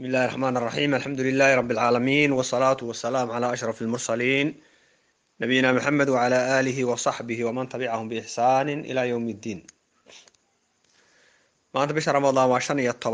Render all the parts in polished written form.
بسم الله الرحمن الرحيم الحمد لله رب العالمين والصلاة والسلام على أشرف المرسلين نبينا محمد وعلى آله وصحبه ومن تبعهم بإحسان إلى يوم الدين. maanta bisha ramadaan waa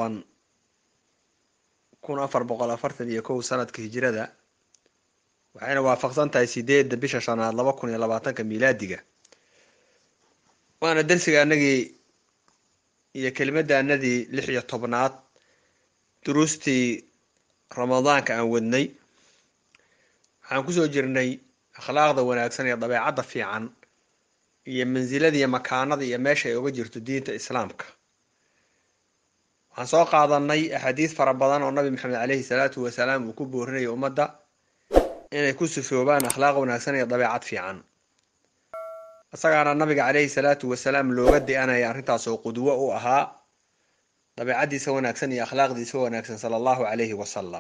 15,1441 sanadka hijrada waxayna waafaqsan tahay 8 bisha shanaad 2020 miilaadiga. waana darsigaanagii iyo kelmadaanadii 16aad duruustii ramadaanka aan wadnay. waxaan kusoo jirnay akhlaaqda wanaagsan ee dabeecadda fiican iyo mansilada iyo makaanada iyo meesha ay uga jirto diinta islaamka. waxaan soo qaadanay axaadiis fara badan oo nabi maxamed calayhi salaatu wasalaam uu ku boorinayo ummadda inay ku sifoobaan akhlaaq wanaagsan iyo dabeecad fiican, isagaana nabiga calayhi salaatu wasalaam looga di-anaya arrintaas oo qudwo u ahaa dabeecadiisa wanaagsan iyo akhlaaqdiisa wanaagsan sala allahu calayhi wasalam.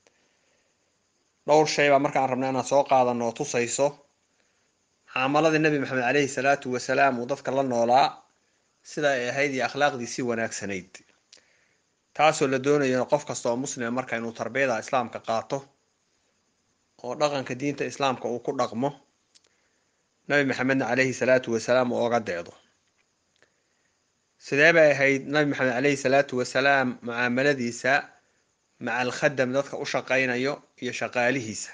dhowr shay baa markaan rabnay inaan soo qaadano oo tusayso mucaamaladii nabi maxamed calayhi salaatu wasalaam uu dadka la noolaa sida ay ahayd iyo akhlaaqdiisii wanaagsanayd, taasoo la doonayo qof kasta oo muslima marka inuu tarbiyada islaamka qaato oo dhaqanka diinta islaamka uu ku dhaqmo nabi maxamedna calayhi salaatu wasalaam uu oga deedo. sidee bay ahayd nabi maxamed calayhi salaatu wasalaam mucaamaladiisa maca alkhadam dadka u shaqaynayo iyo shaqaalihiisa?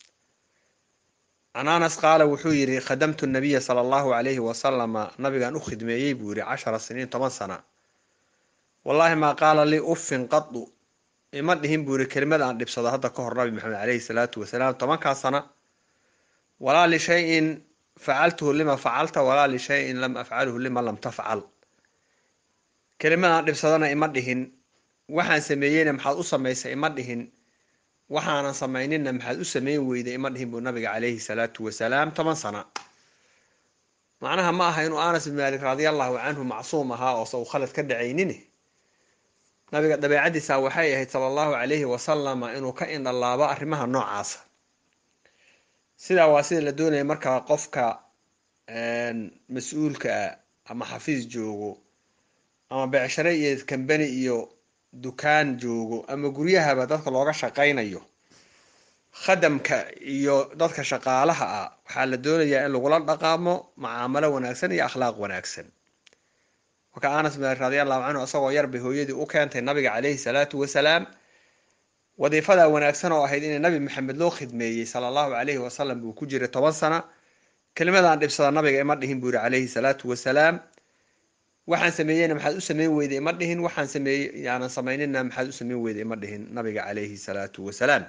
can anas qaala wuxuu yidhi khadamtu nabiya sala allahu calayhi wasalama, nabigaan u khidmeeyey buu yidhi 10 siniin 10 sana. wallaahi maa qaala lii uffin qadu, ima dhihin buu yidhi kelimad aan dhibsado hadda ka hor nabi maxamed calayhi salaatu wasalaam 10kaa sana. walaa lishayin facaltuhu lima facalta walaa lishayin lam afcalhu lima lam tafcal, kelimad aan dhibsadana ima dhihin, waxaan sameeyeyna maxaad u samaysay ima dhihin, waxaanan samayninna maxaad u samayn weyday ima dhihin buu nabiga calayhi salaatu wasalaam 10 sana. macnaha ma aha inuu anas bin maalik radiallahu canhu macsuum ahaa oose uu khalad ka dhacaynin. nabiga dabeecadiisa waxay ahayd sala allahu calayhi wasalama inuu ka indhalaabo arrimaha noocaasa. sidaa waa sida la doonaya markaa qofka mas-uulka ah ama xafiis joogo ama becshare iyo kambani iyo dukaan joogo ama guryahaba dadka looga shaqaynayo, khadamka iyo dadka shaqaalaha ah waxaa la doonayaa in lagula dhaqaamo mucaamalo wanaagsan iyo akhlaaq wanaagsan. marka anas bin maalik radiallahu canhu isagoo yar bay hooyadii u keentay nabiga calayhi salaatu wasalaam wadiifadaa wanaagsan oo ahayd inay nabi maxamed loo khidmeeyey sala allahu calayhi wasalam buu ku jiray 10 sana. kelimadaan dhibsada nabiga ima dhihin buu yidhi calayhi salaatu wasalaam, waxaan sameeyeyna maxaad u samayn weyday ima dhihin, waxaan sameeyey yaanan samaynina maxaad u samayn weyday ima dhihin nabiga calayhi salaatu wasalaam.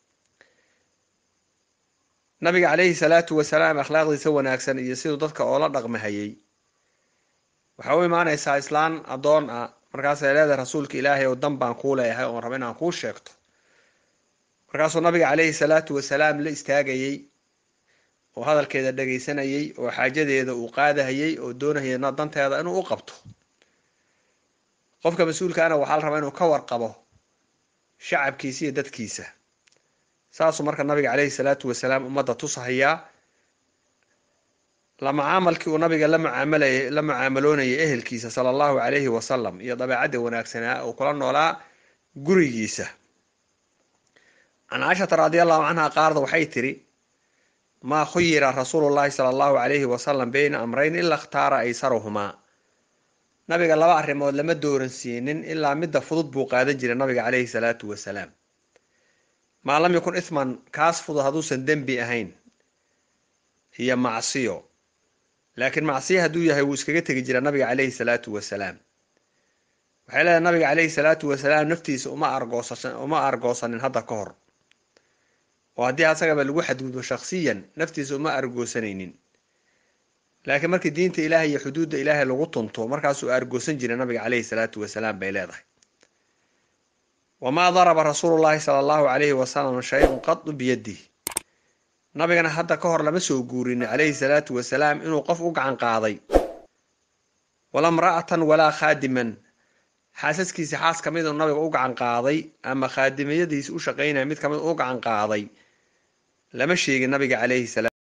nabiga calayhi salaatu wasalaam akhlaaqdiisa wanaagsan iyo siduu dadka oola dhaqmahayey waxaa u imaanaysaa islaan addoon ah, markaasay leedahay rasuulka ilaahay oo dan baan kuu leeyahay oon raba inaan kuu sheegto. markaasuu nabiga calayhi salaatu wasalaam la istaagayey oo hadalkeeda dhagaysanayey oo xaajadeeda uu qaadahayey oo doonahayay danteeda inuu u qabto. qofka mas-uulkaana waxaa la rabaa inuu ka warqabo shacabkiisa iyo dadkiisa. saasuu marka nabiga calayhi salaatu wasalaam ummadda tusahayaa la macaamalkii uu nabiga la mucaamaloonayay ehelkiisa sala allahu calayhi wasalam iyo dabeecadda wanaagsanaa uu kula noolaa gurigiisa. can caishata radiallahu canha qaarda waxay tiri maa khuyira rasuulu llahi sala allahu calayhi wasalam bayna amrayn ila ikhtaara aysaruhumaa, nabiga 2 arrimood lama dooransiinin ilaa midda fudud buu qaadan jiray nabiga calayhi salaatu wasalaam. maa lam yakun isman, kaas fudud hadduusan dembi ahayn iyo macsiyo, laakiin macsiyo hadduu yahay wuu iskaga tegi jira nabiga calayhi salaatu wasalaam. waxay leedahay nabiga calayhi salaatu wasalaam naftiisa uma argoosanin hadda ka hor, oo haddii asagaba lagu xadgudbo shaksiyan naftiisa uma argoosanaynin, laakiin markii diinta ilaahay iyo xuduudda ilaahay lagu tunto markaasuu argoosan jiray nabiga calayhi salaatu wasalaam bay leedahay. wamaa daraba rasuulu llahi sala allahu calayhi wasalam shay-un qadu biyadihi, nabigana hadda ka hor lama soo guurin calayhi salaatu wasalaam inuu qof u gacan qaaday, wala mra'atan walaa khaadiman, xaasaskiisa xaas ka mid uu nabiga u gacan qaaday ama khaadimayadiisa u shaqaynaya mid kamid u gacan qaaday lama sheegin nabiga calayhi salaatu